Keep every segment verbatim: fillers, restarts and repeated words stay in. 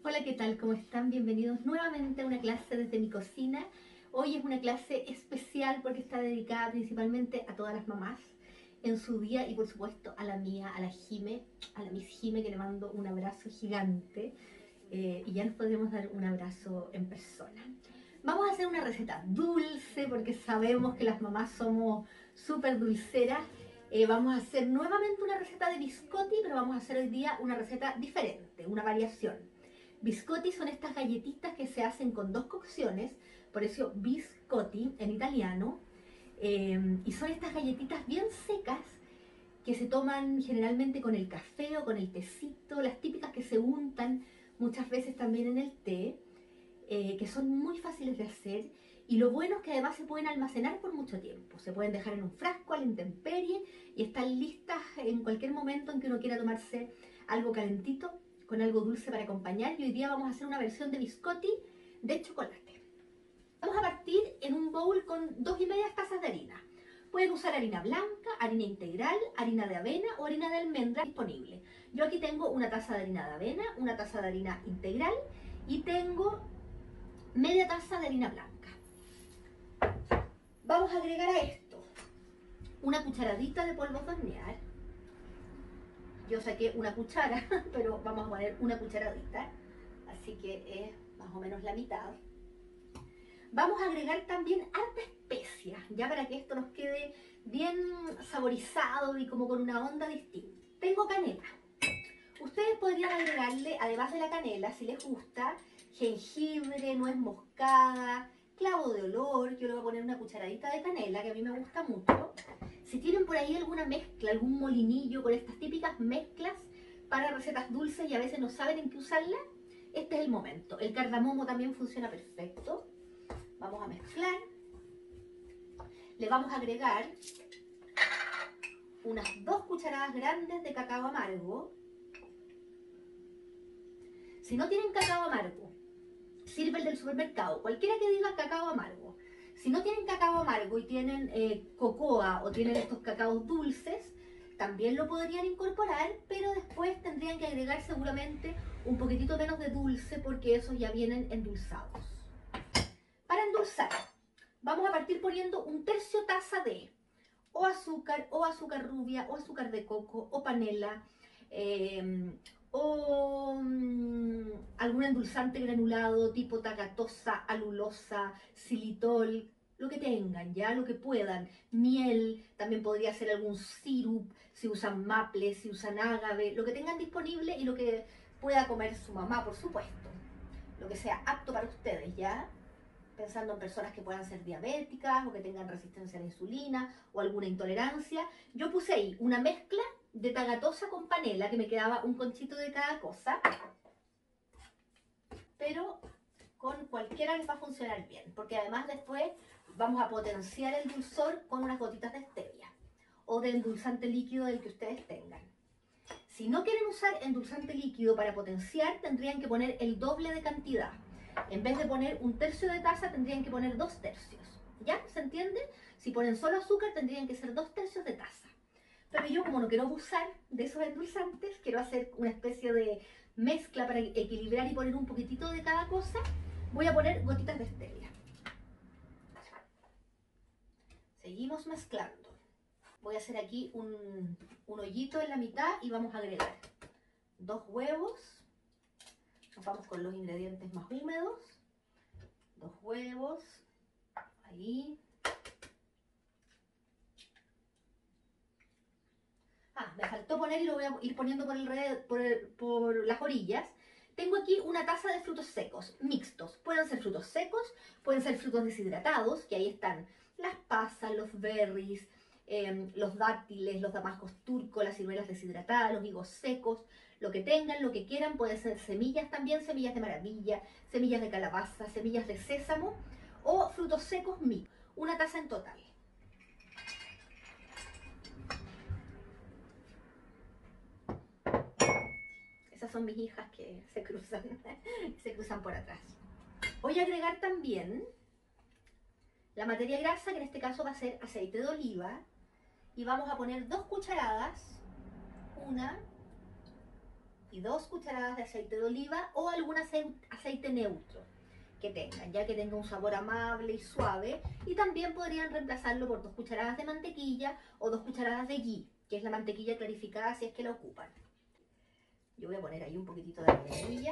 Hola, ¿qué tal? ¿Cómo están? Bienvenidos nuevamente a una clase desde mi cocina. Hoy es una clase especial porque está dedicada principalmente a todas las mamás en su día y por supuesto a la mía, a la Jime, a la Miss Jime, que le mando un abrazo gigante eh, y ya nos podremos dar un abrazo en persona. Vamos a hacer una receta dulce porque sabemos que las mamás somos súper dulceras. Eh, vamos a hacer nuevamente una receta de biscotti, pero vamos a hacer hoy día una receta diferente, una variación. Biscotti son estas galletitas que se hacen con dos cocciones, por eso biscotti en italiano, eh, y son estas galletitas bien secas que se toman generalmente con el café o con el tecito, las típicas que se untan muchas veces también en el té, eh, que son muy fáciles de hacer y lo bueno es que además se pueden almacenar por mucho tiempo, se pueden dejar en un frasco a la intemperie y están listas en cualquier momento en que uno quiera tomarse algo calentito con algo dulce para acompañar. Y hoy día vamos a hacer una versión de biscotti de chocolate. Vamos a partir en un bowl con dos y media tazas de harina. Pueden usar harina blanca, harina integral, harina de avena o harina de almendra disponible. Yo aquí tengo una taza de harina de avena, una taza de harina integral y tengo media taza de harina blanca. Vamos a agregar a esto una cucharadita de polvo de hornear. Yo saqué una cuchara, pero vamos a poner una cucharadita, así que es más o menos la mitad. Vamos a agregar también harta especia, ya para que esto nos quede bien saborizado y como con una onda distinta. Tengo canela. Ustedes podrían agregarle, además de la canela, si les gusta, jengibre, nuez moscada, clavo de olor. Yo le voy a poner una cucharadita de canela, que a mí me gusta mucho. Si tienen por ahí alguna mezcla, algún molinillo con estas típicas mezclas para recetas dulces y a veces no saben en qué usarla, este es el momento. El cardamomo también funciona perfecto. Vamos a mezclar. Le vamos a agregar unas dos cucharadas grandes de cacao amargo. Si no tienen cacao amargo, sirve el del supermercado, cualquiera que diga cacao amargo. Si no tienen cacao amargo y tienen eh, cocoa o tienen estos cacaos dulces, también lo podrían incorporar, pero después tendrían que agregar seguramente un poquitito menos de dulce porque esos ya vienen endulzados. Para endulzar, vamos a partir poniendo un tercio taza de o azúcar, o azúcar rubia, o azúcar de coco, o panela, eh, o mmm, algún endulzante granulado tipo tagatosa, alulosa, xilitol, lo que tengan, ya, lo que puedan. Miel, también podría ser algún sirup, si usan maple, si usan ágave, lo que tengan disponible y lo que pueda comer su mamá, por supuesto. Lo que sea apto para ustedes, ¿ya? Pensando en personas que puedan ser diabéticas o que tengan resistencia a la insulina o alguna intolerancia. Yo puse ahí una mezcla de tagatosa con panela, que me quedaba un conchito de cada cosa, pero con cualquiera les va a funcionar bien, porque además después vamos a potenciar el dulzor con unas gotitas de stevia o de endulzante líquido del que ustedes tengan. Si no quieren usar endulzante líquido para potenciar, tendrían que poner el doble de cantidad. En vez de poner un tercio de taza, tendrían que poner dos tercios. ¿Ya? ¿Se entiende? Si ponen solo azúcar, tendrían que ser dos tercios de taza. Pero yo, como no quiero abusar de esos endulzantes, quiero hacer una especie de mezcla para equilibrar y poner un poquitito de cada cosa, voy a poner gotitas de stevia. Seguimos mezclando. Voy a hacer aquí un, un hoyito en la mitad y vamos a agregar dos huevos. Nos vamos con los ingredientes más húmedos. Dos huevos. Ahí. Ah, me faltó poner y lo voy a ir poniendo por, el red, por, el, por las orillas. Tengo aquí una taza de frutos secos, mixtos. Pueden ser frutos secos, pueden ser frutos deshidratados, que ahí están las pasas, los berries, eh, los dátiles, los damascos turcos, las ciruelas deshidratadas, los higos secos, lo que tengan, lo que quieran. Pueden ser semillas también, semillas de maravilla, semillas de calabaza, semillas de sésamo o frutos secos mixtos. Una taza en total. Esas son mis hijas que se cruzan, se cruzan por atrás. Voy a agregar también la materia grasa, que en este caso va a ser aceite de oliva, y vamos a poner dos cucharadas, una y dos cucharadas de aceite de oliva o algún aceite neutro que tengan, ya que tenga un sabor amable y suave. Y también podrían reemplazarlo por dos cucharadas de mantequilla o dos cucharadas de ghee, que es la mantequilla clarificada si es que la ocupan. Yo voy a poner ahí un poquitito de vainilla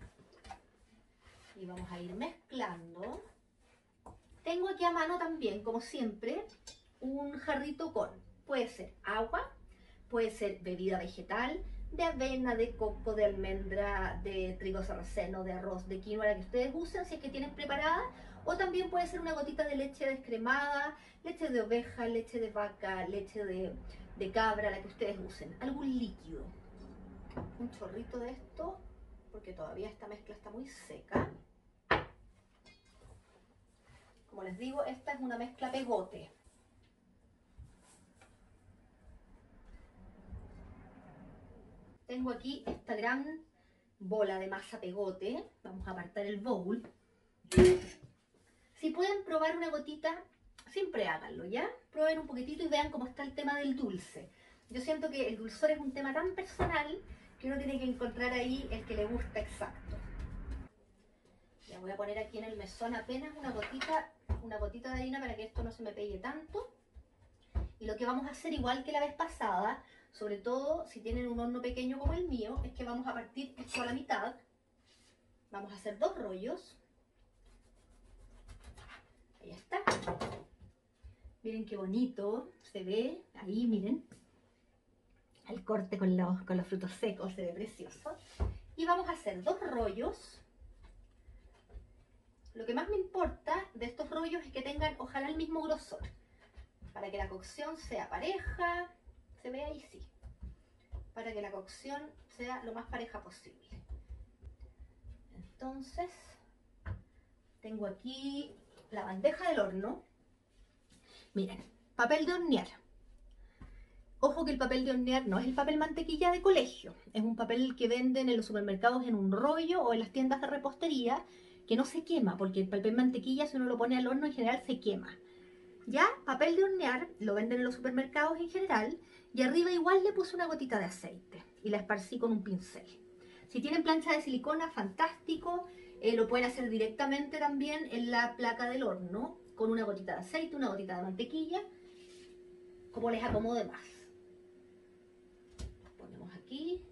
y vamos a ir mezclando. Tengo aquí a mano también, como siempre, un jarrito con, puede ser agua, puede ser bebida vegetal, de avena, de coco, de almendra, de trigo sarraceno, de arroz, de quinoa, la que ustedes usen si es que tienen preparada, o también puede ser una gotita de leche descremada, leche de oveja, leche de vaca, leche de, de cabra, la que ustedes usen, algún líquido. Un chorrito de esto, porque todavía esta mezcla está muy seca. Como les digo, esta es una mezcla pegote. Tengo aquí esta gran bola de masa pegote. Vamos a apartar el bowl. Si pueden probar una gotita, siempre háganlo, ¿ya? Prueben un poquitito y vean cómo está el tema del dulce. Yo siento que el dulzor es un tema tan personal que uno tiene que encontrar ahí el que le gusta exacto. Ya voy a poner aquí en el mesón apenas una gotita, una gotita de harina para que esto no se me pegue tanto. Y lo que vamos a hacer, igual que la vez pasada, sobre todo si tienen un horno pequeño como el mío, es que vamos a partir esto a la mitad. Vamos a hacer dos rollos. Ahí está. Miren qué bonito se ve. Ahí, miren. El corte con los, con los frutos secos se ve precioso. Y vamos a hacer dos rollos. Lo que más me importa de estos rollos es que tengan ojalá el mismo grosor, para que la cocción sea pareja. Se ve ahí, sí. Para que la cocción sea lo más pareja posible. Entonces, tengo aquí la bandeja del horno. Miren, papel de hornear. Ojo que el papel de hornear no es el papel mantequilla de colegio. Es un papel que venden en los supermercados en un rollo o en las tiendas de repostería, que no se quema, porque el papel mantequilla, si uno lo pone al horno, en general se quema. Ya, papel de hornear, lo venden en los supermercados en general, y arriba igual le puse una gotita de aceite y la esparcí con un pincel. Si tienen plancha de silicona, fantástico, eh, lo pueden hacer directamente también en la placa del horno, con una gotita de aceite, una gotita de mantequilla, como les acomode más. Ponemos aquí.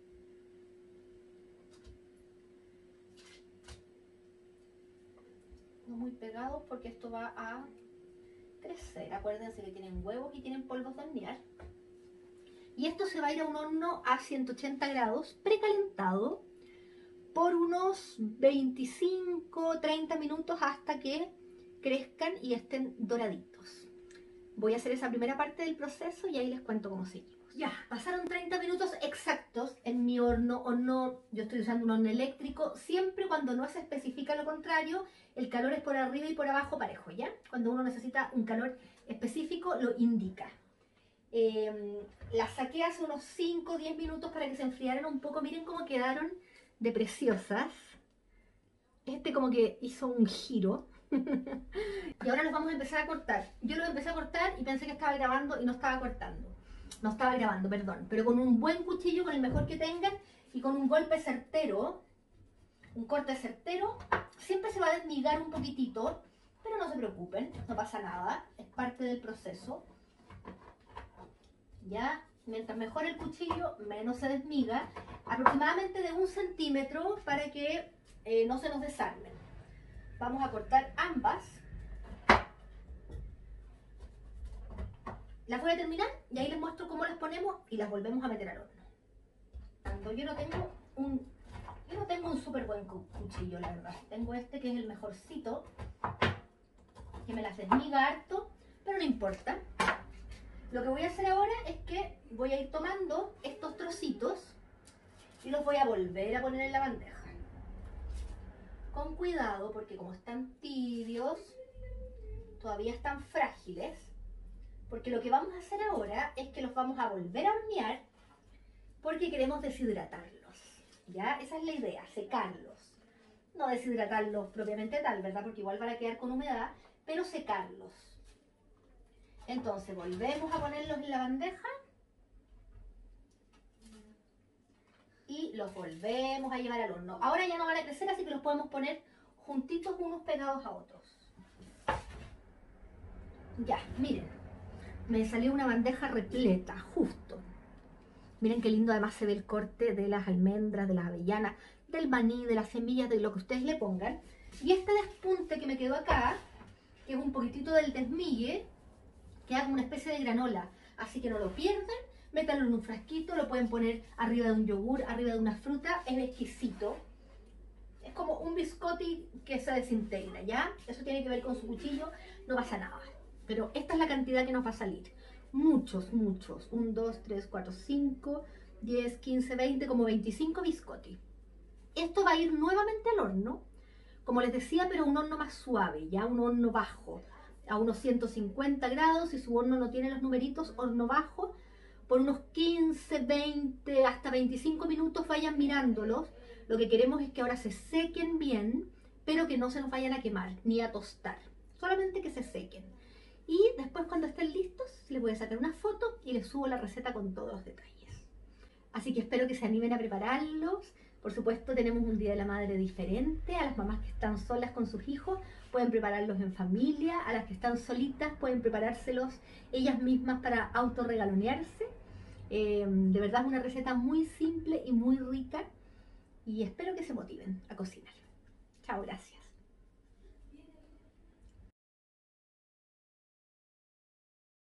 No muy pegados porque esto va a crecer. Acuérdense que tienen huevos y tienen polvos de hornear. Y esto se va a ir a un horno a ciento ochenta grados precalentado por unos veinticinco treinta minutos hasta que crezcan y estén doraditos. Voy a hacer esa primera parte del proceso y ahí les cuento cómo seguimos. Ya, pasaron treinta minutos exactos en mi horno. Horno, yo estoy usando un horno eléctrico. Siempre cuando no se especifica lo contrario, el calor es por arriba y por abajo parejo, ¿ya? Cuando uno necesita un calor específico, lo indica. Eh, las saqué hace unos cinco o diez minutos para que se enfriaran un poco. Miren cómo quedaron de preciosas. Este como que hizo un giro. Y ahora los vamos a empezar a cortar. Yo los empecé a cortar y pensé que estaba grabando y no estaba cortando. No estaba grabando, perdón. Pero con un buen cuchillo, con el mejor que tengan, y con un golpe certero, un corte certero, siempre se va a desmigar un poquitito, pero no se preocupen, no pasa nada, es parte del proceso. Ya, mientras mejor el cuchillo, menos se desmiga, aproximadamente de un centímetro para que eh, no se nos desarmen. Vamos a cortar ambas. Las voy a terminar y ahí les muestro cómo las ponemos y las volvemos a meter al horno. Yo no tengo un, yo no tengo un súper buen cuchillo, la verdad. Tengo este que es el mejorcito, que me las desmiga harto, pero no importa. Lo que voy a hacer ahora es que voy a ir tomando estos trocitos y los voy a volver a poner en la bandeja. Con cuidado, porque como están tibios, todavía están frágiles. Porque lo que vamos a hacer ahora es que los vamos a volver a hornear porque queremos deshidratarlos. ¿Ya? Esa es la idea, secarlos. No deshidratarlos propiamente tal, ¿verdad? Porque igual van a quedar con humedad, pero secarlos. Entonces volvemos a ponerlos en la bandeja. y los volvemos a llevar al horno. Ahora ya no van a crecer, así que los podemos poner juntitos unos pegados a otros. Ya, miren, me salió una bandeja repleta, justo. Miren qué lindo además se ve el corte de las almendras, de las avellanas, del maní, de las semillas, de lo que ustedes le pongan. Y este despunte que me quedó acá, que es un poquitito del desmille, queda como una especie de granola. Así que no lo pierdan, métanlo en un frasquito, lo pueden poner arriba de un yogur, arriba de una fruta, es exquisito. Es como un biscotti que se desintegra, ¿ya? Eso tiene que ver con su cuchillo, no pasa nada. Pero esta es la cantidad que nos va a salir. Muchos, muchos. uno, dos, tres, cuatro, cinco, diez, quince, veinte, como veinticinco biscotti. Esto va a ir nuevamente al horno, como les decía, pero un horno más suave, ya un horno bajo, a unos ciento cincuenta grados. Si su horno no tiene los numeritos, horno bajo, por unos quince, veinte, hasta veinticinco minutos vayan mirándolos. Lo que queremos es que ahora se sequen bien, pero que no se nos vayan a quemar ni a tostar, solamente que se sequen. Y después, cuando estén listos, les voy a sacar una foto y les subo la receta con todos los detalles. Así que espero que se animen a prepararlos. Por supuesto, tenemos un Día de la Madre diferente. A las mamás que están solas con sus hijos pueden prepararlos en familia. A las que están solitas pueden preparárselos ellas mismas para autorregalonearse. Eh, de verdad es una receta muy simple y muy rica. Y espero que se motiven a cocinar. Chao, gracias.